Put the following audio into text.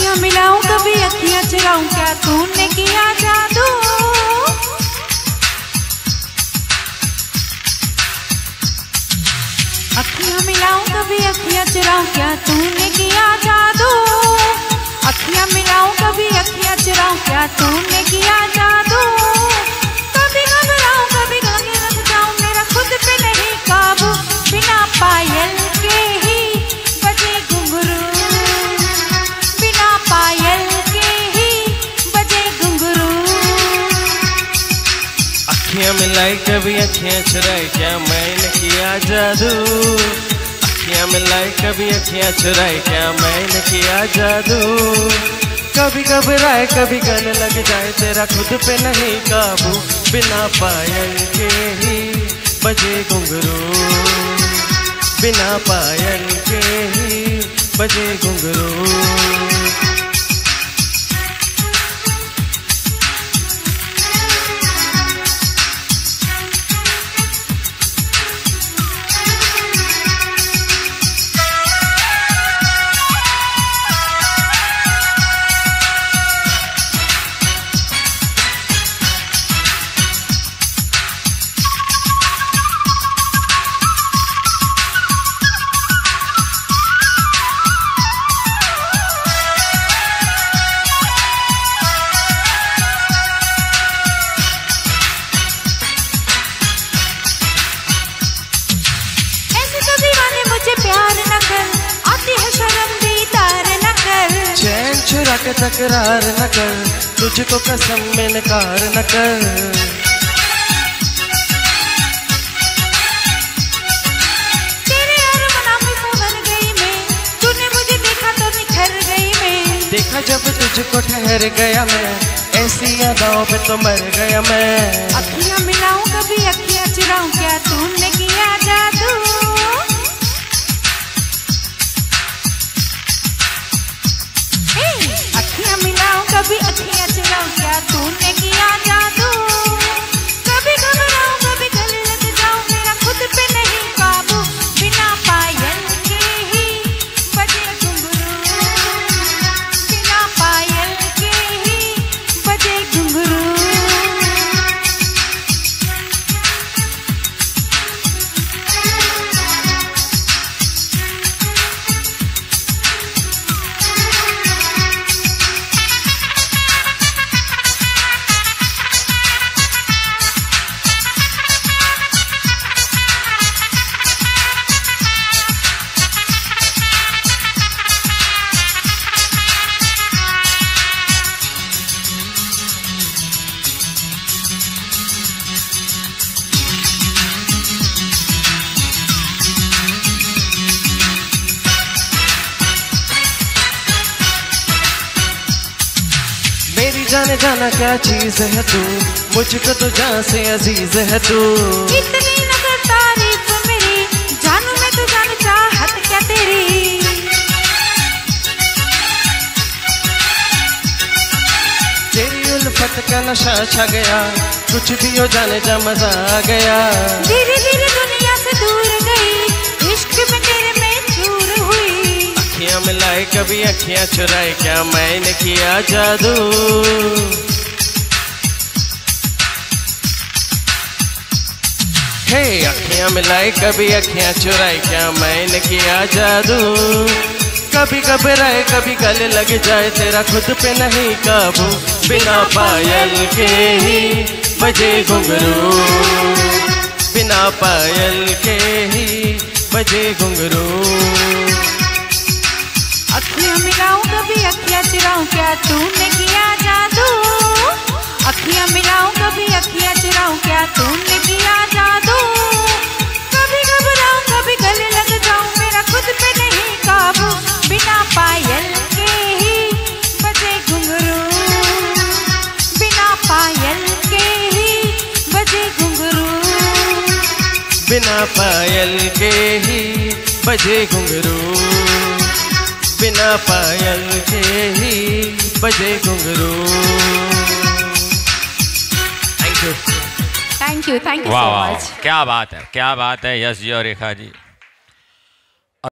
अखियां मिलाऊं कभी अखियां चुराऊं, क्या तूने किया जादू। अखियां मिलाऊं कभी अखियां चुराऊं, क्या तूने किया जादू। अखियां मिलाऊं कभी अखियां चुराऊं, क्या तूने किया जादू। कभी घबराऊं कभी गले लग जाऊं, मेरा खुद पे नहीं काबू। बिना पायल के ही बजे घुंघरू, बिना पायल के ही बजे घुंघरू। अखियां मिलाई कभी अखियां चुराई, क्या मैंने किया जादू। अखियां मिलाई कभी अखियां चुराई, क्या मैंने किया जादू। कभी घबराए कभी गले लग जाए, तेरा खुद पे नहीं काबू। बिना पायल के ही बजे घुंघरू, बिना पायल के ही बजे घुंघरू। चुरा के तकरार न कर, तुझको कसम में नकार न कर। तेरे अरमानों में संवर गई मैं, तूने मुझे देखा तो निखर गई मैं। देखा जब तुझको ठहर गया मैं, ऐसी यादों पे तो मर गया मैं। अखियां मिलाऊं कभी अखियां चुराऊं, क्या तूने किया जादू। कभी अखियां चुराऊं, क्या तूने किया जादू। कभी घबराऊं कभी गले लग जाऊं, मेरा खुद पे नहीं काबू। बिना पायल के ही बजे घुंघरू, बिना पायल के ही बजे घुंघरू। जाने जाना क्या चीज है तू, मुझको तो जान से अजीज है तू। इतनी नजर तारीफ मेरी, जानू मैं तो जान चाहत क्या तेरी। तेरी उल्फत का नशा छा गया, कुछ भी हो जाने जा मजा आ गया। धीरे धीरे दुनिया से दूर गई, इश्क में तेरे में चूर हुई। अखियां मिलाई कभी अखियां चुराई, क्या मैंने किया जादू। हे अखियां मिलाई कभी अखियां चुराई, क्या मैंने किया जादू। कभी घबराए कभी गले लग जाए, तेरा खुद पे नहीं काबू। बिना पायल के ही बजे घुंघरू, बिना पायल के ही बजे घुंघरू। अखियां मिलाऊं कभी अखियां चुराऊं, क्या तूने किया जादू। अखियां मिलाऊं कभी अखियां चुराऊं, क्या तूने किया जादू। कभी घबराऊं कभी गले लग जाऊं, मेरा खुद पे नहीं काबू। बिना पायल के ही बजे घुंघरू, बिना पायल के ही बजे घुंघरू, बिना पायल के ही बजे घुंघरू, बिना पायल के ही बजे घुंघरू। Thank you so much. वाह, क्या बात है, क्या बात है यश जी और रेखा जी।